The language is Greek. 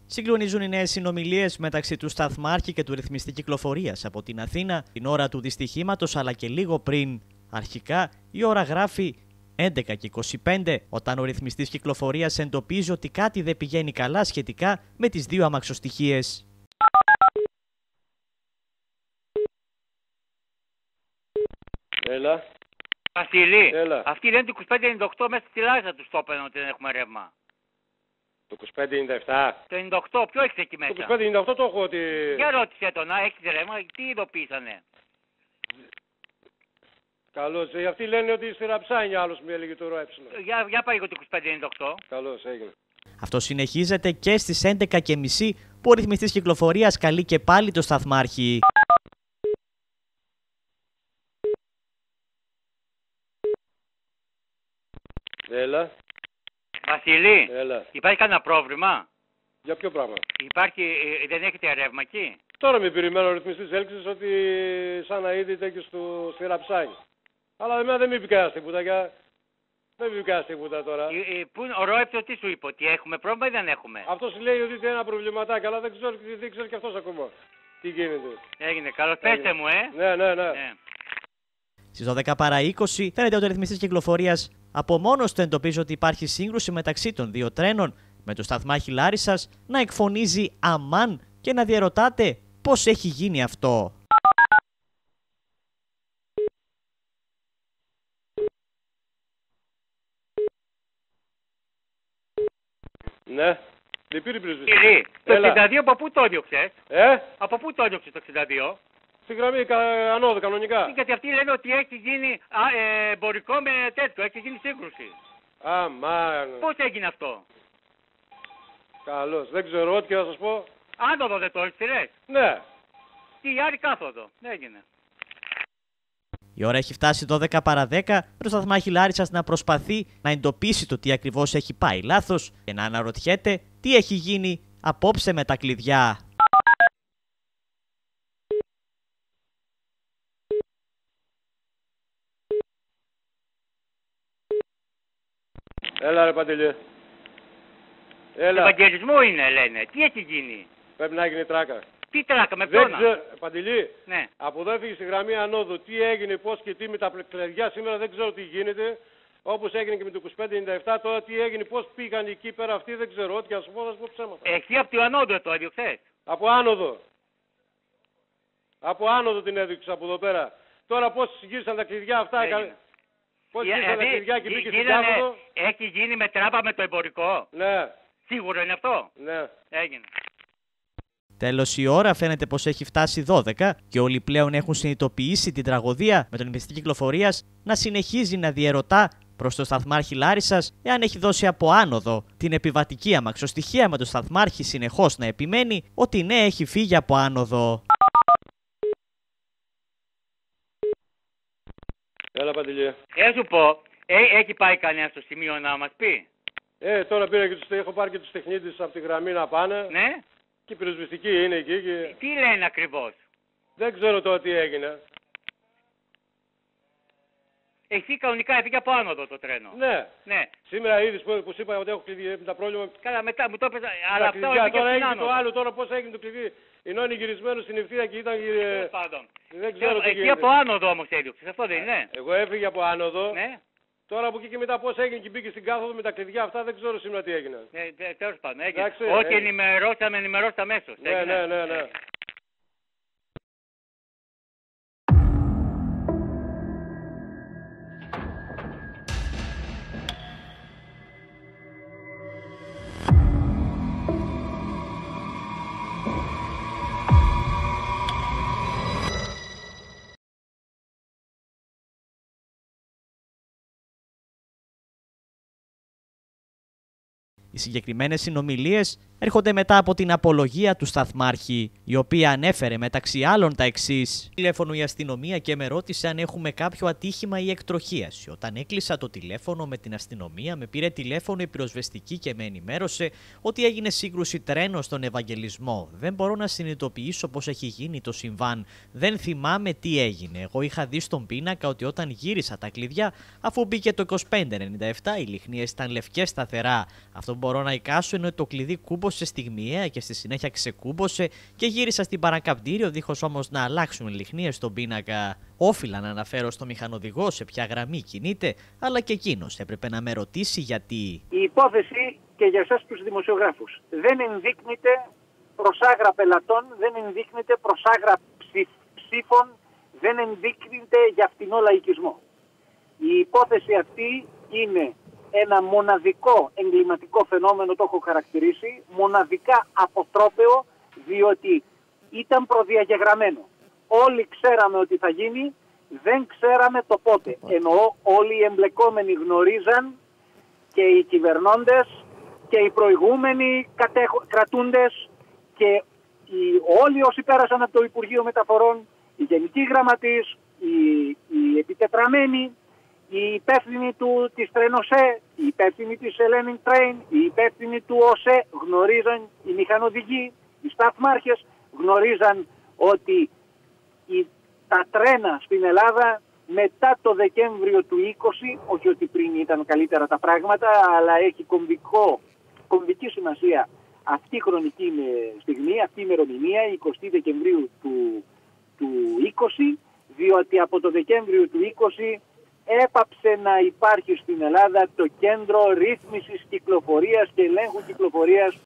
Συγκλονίζουν οι νέες συνομιλίες μεταξύ του σταθμάρχη και του ρυθμιστή κυκλοφορίας από την Αθήνα την ώρα του δυστυχήματος, αλλά και λίγο πριν. Αρχικά η ώρα γράφει 11:25 όταν ο ρυθμιστής κυκλοφορίας εντοπίζει ότι κάτι δεν πηγαίνει καλά σχετικά με τις δύο αμαξοστοιχίες. Έλα. Βασίλη, Έλα. αυτοί λένε το 2598 μέσα στη Λάρισα του το έπαιρναν ότι δεν έχουμε ρεύμα. Το 2597. Το 98, ποιο έχεις εκεί μέσα? Το 2598 το έχω ότι... Για ρώτησε τον, έχεις ρεύμα, τι ειδοποίησανε? Καλώς. Αυτοί λένε ότι στη Ραψάνη άλλος μου έλεγε το ροέψιλο. Για πάει εγώ το 2598. Καλώς, έγινε. Αυτό συνεχίζεται και στις 11:30 που ο ρυθμιστής κυκλοφορίας καλεί και πάλι το σταθμάρχη. Έλα. Βασίλη, Έλα. υπάρχει κανένα πρόβλημα? Για ποιο πράγμα? Δεν έχετε ρεύμα εκεί? Τώρα με περιμένω ο ρυθμιστής έλξης ότι σαν να είδите και στη Ραψάνη. Αλλά εμένα δεν μου είπε κανένας τίποτα. Δεν μου είπε κανένας τίποτα τώρα. Ο Ρόεψος τι σου είπε, ότι έχουμε πρόβλημα ή δεν έχουμε? Αυτός λέει ότι είναι ένα προβληματάκι, αλλά δεν ξέρει και αυτός ακόμα τι γίνεται. Έγινε, καλώς, πέστε μου, Ναι. Στις 12 παρά 20 φαίνεται ότι ο ρυθμιστής κυκλοφορίας από μόνος του εντοπίζει ότι υπάρχει σύγκρουση μεταξύ των δύο τρένων, με το σταθμάρχη Λάρισσας να εκφωνίζει αμάν και να διαρωτάται πώς έχει γίνει αυτό. Ναι. Δεν πήρε πρεσβευτική. Το 62 από πού το έδιωξες? Από πού το έδιωξες το 62? Στη γραμμή ανώδου κανονικά. Γιατί αυτοί λένε ότι έχει γίνει εμπορικό με τέτοιο, έχει γίνει σύγκρουση. Αμάν. Πώς έγινε αυτό? Καλώς. Δεν ξέρω ό,τι και να σας πω. Άνοδο δεν το έστειλες? Ναι. Τι άλλη κάθοδο. Έγινε. Η ώρα έχει φτάσει 12 παρά 10 με το σταθμάρχη Λάρισσας να προσπαθεί να εντοπίσει το τι ακριβώς έχει πάει λάθος και να αναρωτιέται τι έχει γίνει απόψε με τα κλειδιά. Έλα ρε Παντελή. Έλα. Ευαγγελισμό είναι λένε. Τι έχει γίνει? Πρέπει να γίνει τράκα. Τι τράκα, με ποιον? Παντελή, ναι. Από εδώ έφυγε στη γραμμή ανόδου. Τι έγινε, πώς και τι με τα κλειδιά σήμερα δεν ξέρω τι γίνεται. Όπως έγινε και με το 2597, τώρα τι έγινε, πώς πήγαν εκεί πέρα αυτοί δεν ξέρω. Ό,τι να σου πω, θα σου πω ψέματα. Εκεί από το ανώδο το έδιωξες? Από άνοδο. Από άνοδο την έδειξα από εδώ πέρα. Τώρα πώς γύρισαν τα κλειδιά αυτά. Πώς γύρισαν τα κλειδιά και μπήκε στην κάθοδο. Έχει γίνει με τράπα με το εμπορικό? Ναι. Σίγουρο είναι αυτό? Ναι. Έγινε. Τέλος η ώρα φαίνεται πως έχει φτάσει 12 και όλοι πλέον έχουν συνειδητοποιήσει την τραγωδία με τον ρυθμιστή κυκλοφορίας να συνεχίζει να διερωτά προς το σταθμάρχη Λάρισσας εάν έχει δώσει από άνοδο την επιβατική αμαξοστοιχεία, με το σταθμάρχη συνεχώς να επιμένει ότι ναι, έχει φύγει από άνοδο. Έλα Παντελή. Σου πω, έχει πάει κανένα στο σημείο να μας πει? Τώρα πήρα και έχω πάρει και τους τεχνίτες από τη γραμμή να πάνε. Ναι. Και η πυροσβεστική είναι εκεί και... Τι λένε ακριβώς? Δεν ξέρω τώρα τι έγινε. Εσύ κανονικά έφυγε από άνοδο το τρένο? Ναι. Σήμερα είδες που σου είπα ότι έχω κλειδί με τα πρόβλημα. Καλά, μετά μου το έπαιζα. Αλλά αυτό τώρα έγινε το άλλο, τώρα πώς έγινε το κλειδί. Ενώ είναι γυρισμένο στην ευθεία και ήταν... Δεν ξέρω τι γίνεται. Εκεί από άνοδο όμως έδιωξες, αυτό δεν είναι? Εγώ έφυγε από άνοδο. Ναι. Τώρα από εκεί και μετά πώς έγινε και μπήκε στην κάθοδο με τα κλειδιά αυτά, δεν ξέρω σήμερα τι έγινε. Τέλος πάντων, έγινε. Ό,τι ενημερώσαμε αμέσως. Ναι. Οι συγκεκριμένες συνομιλίες έρχονται μετά από την απολογία του σταθμάρχη, η οποία ανέφερε μεταξύ άλλων τα εξής. Τηλέφωνο η αστυνομία και με ρώτησε αν έχουμε κάποιο ατύχημα ή εκτροχίαση. Όταν έκλεισα το τηλέφωνο με την αστυνομία, με πήρε τηλέφωνο η πυροσβεστική και με ενημέρωσε ότι έγινε σύγκρουση τρένο στον Ευαγγελισμό. Δεν μπορώ να συνειδητοποιήσω πώς έχει γίνει το συμβάν. Δεν θυμάμαι τι έγινε. Εγώ είχα δει στον πίνακα ότι όταν γύρισα τα κλειδιά, αφού μπήκε το 2597, οι λιχνίες ήταν λευκές σταθερά. Αυτό που μπορώ να εικάσω είναι ότι το κλειδί κούμπο ξεκούμπωσε στιγμιαία και στη συνέχεια ξεκούμπωσε και γύρισα στην παρακαμπτήριο, δίχως όμως να αλλάξουν λιχνίες στον πίνακα. Όφιλα να αναφέρω στο μηχανοδηγό σε ποια γραμμή κινείται, αλλά και εκείνος έπρεπε να με ρωτήσει γιατί. Η υπόθεση και για εσάς τους δημοσιογράφους δεν ενδείκνυται προς άγρα πελατών, δεν ενδείκνυται προς άγρα ψήφων, δεν ενδείκνυται για φτηνό λαϊκισμό. Η υπόθεση αυτή είναι ένα μοναδικό εγκληματικό φαινόμενο, το έχω χαρακτηρίσει, μοναδικά αποτρόπαιο, διότι ήταν προδιαγεγραμμένο. Όλοι ξέραμε ότι θα γίνει, δεν ξέραμε το πότε. Εννοώ όλοι οι εμπλεκόμενοι γνωρίζαν, και οι κυβερνώντες και οι προηγούμενοι κρατούντες και όλοι όσοι πέρασαν από το Υπουργείο Μεταφορών, οι γενικοί γραμματείς, οι επιτετραμένοι, οι υπεύθυνοι της Τρενοσέ, οι υπεύθυνοι της Hellenic Train, οι υπεύθυνοι του ΟΣΕ γνωρίζαν, οι μηχανοδηγοί, οι σταθμάρχες γνωρίζαν ότι τα τρένα στην Ελλάδα μετά το Δεκέμβριο του 20, όχι ότι πριν ήταν καλύτερα τα πράγματα, αλλά έχει κομβική σημασία αυτή η χρονική στιγμή, αυτή η ημερομηνία, 20 Δεκεμβρίου του 20, διότι από το Δεκέμβριο του 20 έπαψε να υπάρχει στην Ελλάδα το κέντρο ρύθμισης κυκλοφορίας και ελέγχου κυκλοφορίας